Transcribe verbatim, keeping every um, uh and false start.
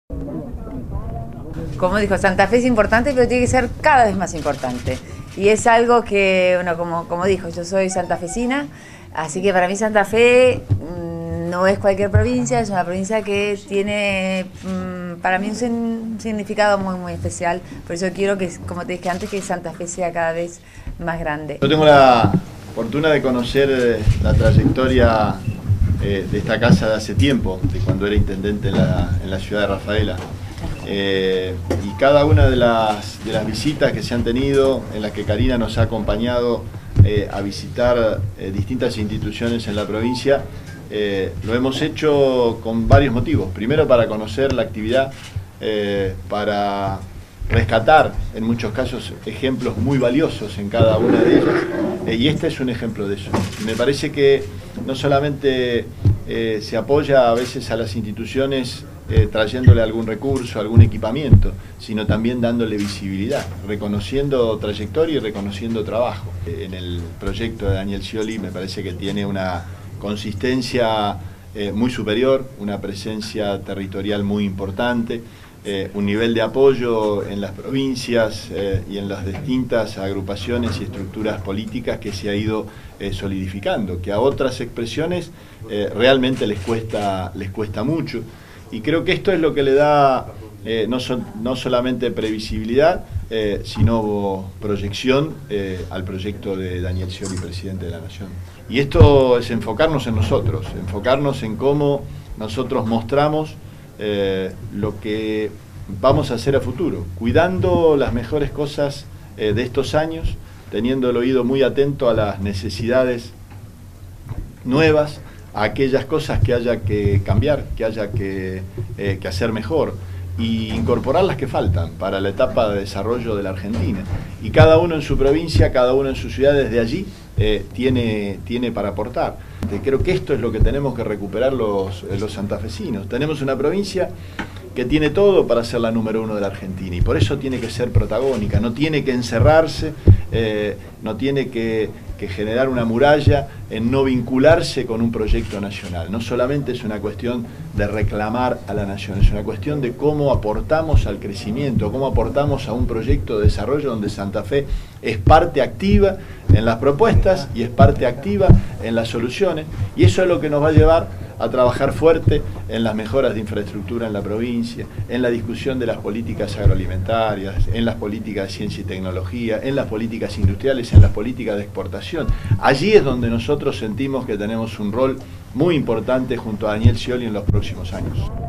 Como dijo, Santa Fe es importante, pero tiene que ser cada vez más importante. Y es algo que, bueno, como, como dijo, yo soy santafesina, así que para mí Santa Fe mmm, no es cualquier provincia, es una provincia que tiene mmm, para mí un significado muy, muy especial. Por eso quiero que, como te dije antes, que Santa Fe sea cada vez más grande. Yo tengo la fortuna de conocer la trayectoria eh, de esta casa de hace tiempo, de cuando era intendente en la, en la ciudad de Rafaela. Eh, y cada una de las, de las visitas que se han tenido, en las que Karina nos ha acompañado eh, a visitar eh, distintas instituciones en la provincia, eh, lo hemos hecho con varios motivos. Primero, para conocer la actividad, eh, para rescatar en muchos casos ejemplos muy valiosos en cada una de ellas, eh, y este es un ejemplo de eso. Me parece que no solamente eh, se apoya a veces a las instituciones Eh, trayéndole algún recurso, algún equipamiento, sino también dándole visibilidad, reconociendo trayectoria y reconociendo trabajo. Eh, en el proyecto de Daniel Scioli me parece que tiene una consistencia eh, muy superior, una presencia territorial muy importante, eh, un nivel de apoyo en las provincias eh, y en las distintas agrupaciones y estructuras políticas que se ha ido eh, solidificando, que a otras expresiones eh, realmente les cuesta, les cuesta mucho. Y creo que esto es lo que le da eh, no, so, no solamente previsibilidad, eh, sino proyección eh, al proyecto de Daniel Scioli, presidente de la Nación. Y esto es enfocarnos en nosotros, enfocarnos en cómo nosotros mostramos eh, lo que vamos a hacer a futuro, cuidando las mejores cosas eh, de estos años, teniendo el oído muy atento a las necesidades nuevas, a aquellas cosas que haya que cambiar, que haya que, eh, que hacer mejor, y incorporar las que faltan para la etapa de desarrollo de la Argentina. Y cada uno en su provincia, cada uno en su ciudad, desde allí, eh, tiene, tiene para aportar. Creo que esto es lo que tenemos que recuperar los, los santafesinos. Tenemos una provincia que tiene todo para ser la número uno de la Argentina, y por eso tiene que ser protagónica, no tiene que encerrarse, eh, no tiene que, que generar una muralla en no vincularse con un proyecto nacional. No solamente es una cuestión de reclamar a la nación, es una cuestión de cómo aportamos al crecimiento, cómo aportamos a un proyecto de desarrollo donde Santa Fe es parte activa en las propuestas y es parte activa en las soluciones, y eso es lo que nos va a llevar a trabajar fuerte en las mejoras de infraestructura en la provincia, en la discusión de las políticas agroalimentarias, en las políticas de ciencia y tecnología, en las políticas industriales, en las políticas de exportación. Allí es donde nosotros sentimos que tenemos un rol muy importante junto a Daniel Scioli en los próximos años.